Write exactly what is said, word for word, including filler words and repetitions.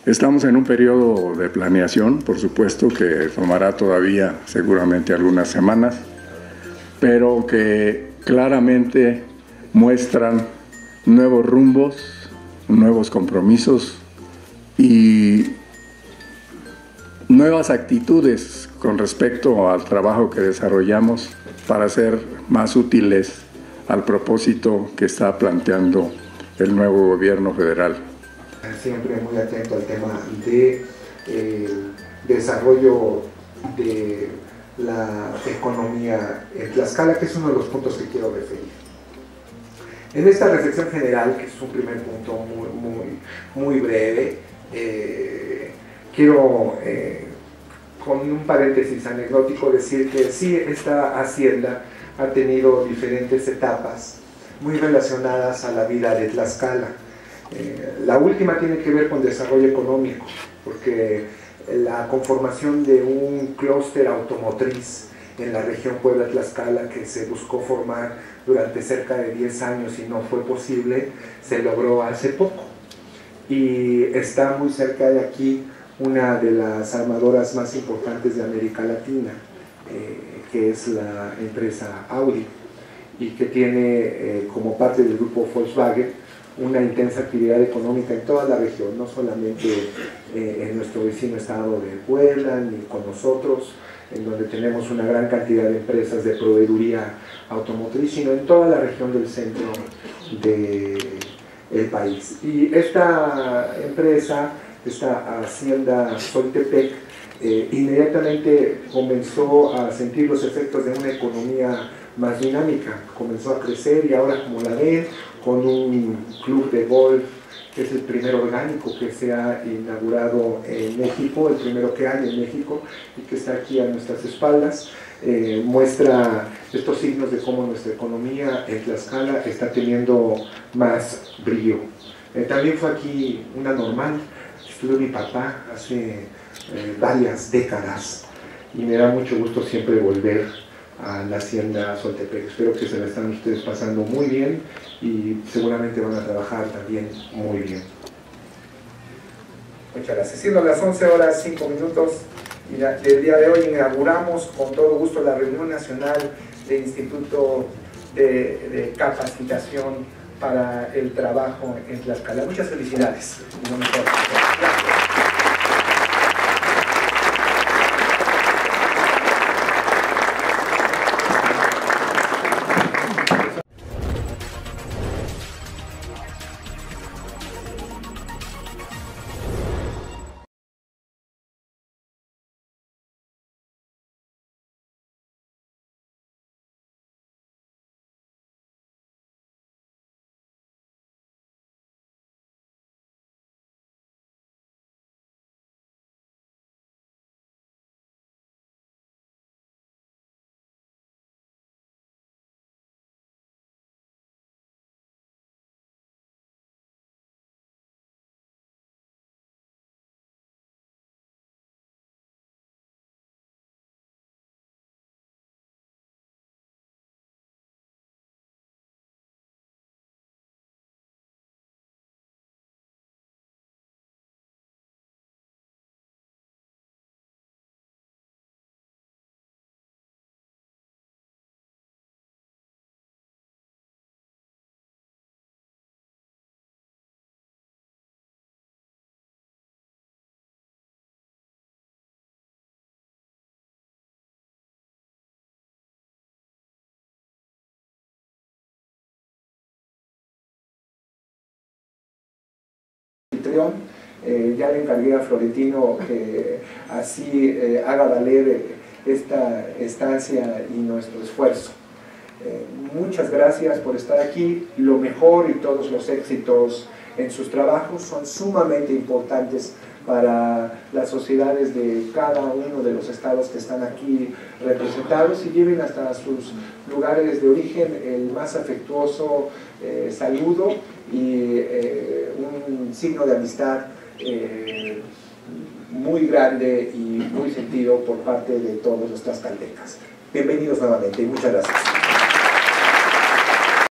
Estamos en un periodo de planeación, por supuesto, que tomará todavía seguramente algunas semanas, pero que claramente muestran nuevos rumbos, nuevos compromisos y nuevas actitudes con respecto al trabajo que desarrollamos para ser más útiles al propósito que está planteando el nuevo gobierno federal. Siempre muy atento al tema de eh, desarrollo de la economía en Tlaxcala, que es uno de los puntos que quiero referir. En esta reflexión general, que es un primer punto muy, muy, muy breve, eh, quiero eh, con un paréntesis anecdótico decir que sí, esta hacienda ha tenido diferentes etapas muy relacionadas a la vida de Tlaxcala. Eh, la última tiene que ver con desarrollo económico, porque la conformación de un clúster automotriz en la región Puebla-Tlaxcala, que se buscó formar durante cerca de diez años y no fue posible, se logró hace poco. Y está muy cerca de aquí una de las armadoras más importantes de América Latina, eh, que es la empresa Audi, y que tiene eh, como parte del grupo Volkswagen una intensa actividad económica en toda la región, no solamente eh, en nuestro vecino estado de Puebla, ni con nosotros, en donde tenemos una gran cantidad de empresas de proveeduría automotriz, sino en toda la región del centro del país. Y esta empresa, esta hacienda Soltepec, eh, inmediatamente comenzó a sentir los efectos de una economía más dinámica, comenzó a crecer y ahora, como la ven, con un club de golf que es el primer orgánico que se ha inaugurado en México, el primero que hay en México y que está aquí a nuestras espaldas, eh, muestra estos signos de cómo nuestra economía en Tlaxcala está teniendo más brillo. Eh, también fue aquí una normal, estuvo mi papá hace eh, varias décadas y me da mucho gusto siempre volver a la hacienda Soltepec. Espero que se la están ustedes pasando muy bien y seguramente van a trabajar también muy bien. Muchas gracias. Siendo las once horas cinco minutos y el día de hoy inauguramos con todo gusto la reunión nacional del Instituto de, de Capacitación para el Trabajo en Tlaxcala. Muchas felicidades. Gracias. Eh, ya le encargué a Florentino que así eh, haga valer esta estancia y nuestro esfuerzo. Eh, muchas gracias por estar aquí, lo mejor y todos los éxitos en sus trabajos son sumamente importantes para las sociedades de cada uno de los estados que están aquí representados y lleven hasta sus lugares de origen el más afectuoso eh, saludo y eh, un signo de amistad eh, muy grande y muy sentido por parte de todos los tlaxcaltecas. Bienvenidos nuevamente y muchas gracias.